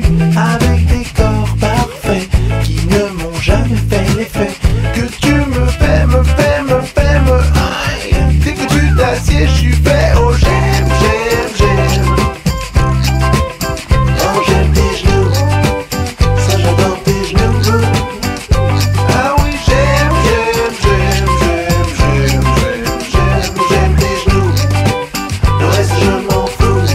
avec des corps parfaits qui ne m'ont jamais fait l'effet que tu me fais, aïe. Dès que tu t'assieds, je suis fait. Oh j'aime, j'aime, j'aime. Oh j'aime tes genoux, ça j'adore tes genoux. Ah oui j'aime, j'aime, j'aime, j'aime, j'aime, j'aime, j'aime, j'aime tes genoux. Le reste je m'en fous.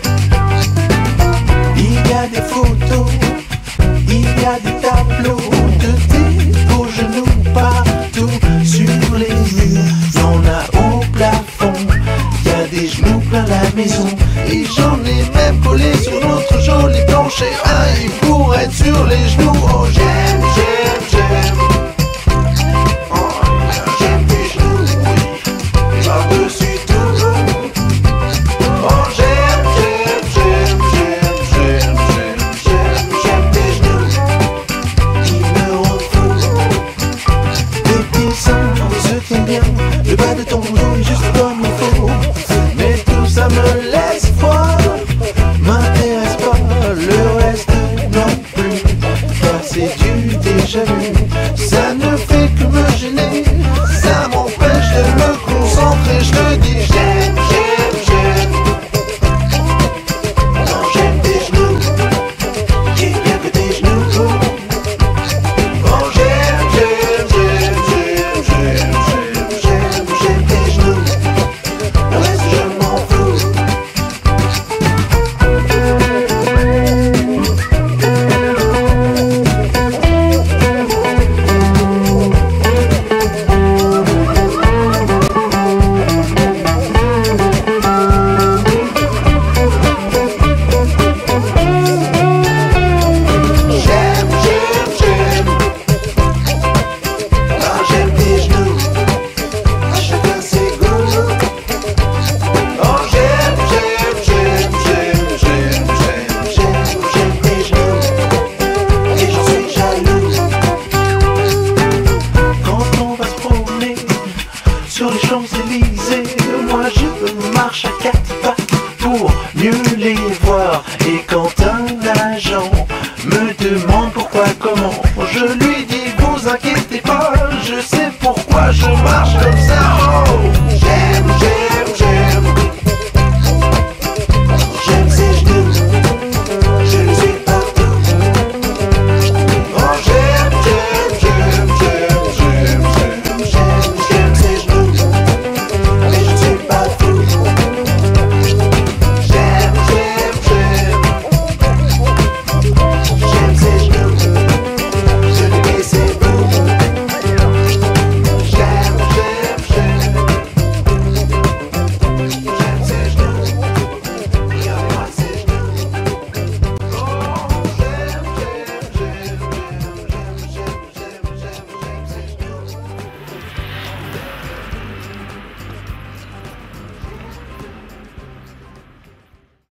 Il y a des photos, il y a des tableaux de tes beaux genoux partout sur les murs. Y'en a au plafond, il y a des genoux plein la maison. Et j'en ai même collé sur notre joli plancher. Aïe, pour être sur les genoux. Oh j'aime, j'aime, j'aime. Oh j'aime tes genoux, oui, par-dessus tout. Oh j'aime, j'aime, j'aime, j'aime, j'aime, j'aime, j'aime, j'aime tes genoux qui me rendent fou. Tes pieds se tiennent bien, le bas de ton dos est juste comme il faut. Mais tout ça me laisse froid, m'intéresse pas le reste non plus. Car c'est du déjà vu, ça ne fait que me gêner. Ça m'empêche de me concentrer, je te dis j'aime, j'aime, j'aime. Non j'aime tes genoux, qui est bien que tes genoux. Oh j'aime, j'aime, j'aime, j'aime, j'aime, j'aime, j'aime, j'aime tes genoux. Le reste je m'en fous. J'aime, j'aime, j'aime. Non j'aime tes genoux, à chacun ses goûts. Oh j'aime, j'aime, j'aime, j'aime, j'aime, j'aime, j'aime, j'aime tes genoux. Et j'en suis jaloux. Quand on va se promener sur les Champs-Élysées, moi je marche à quatre pattes pour mieux les voir. Et quand un agent me demande pourquoi, comment, je lui dis vous inquiétez pas, je sais pourquoi je marche comme ça. Oh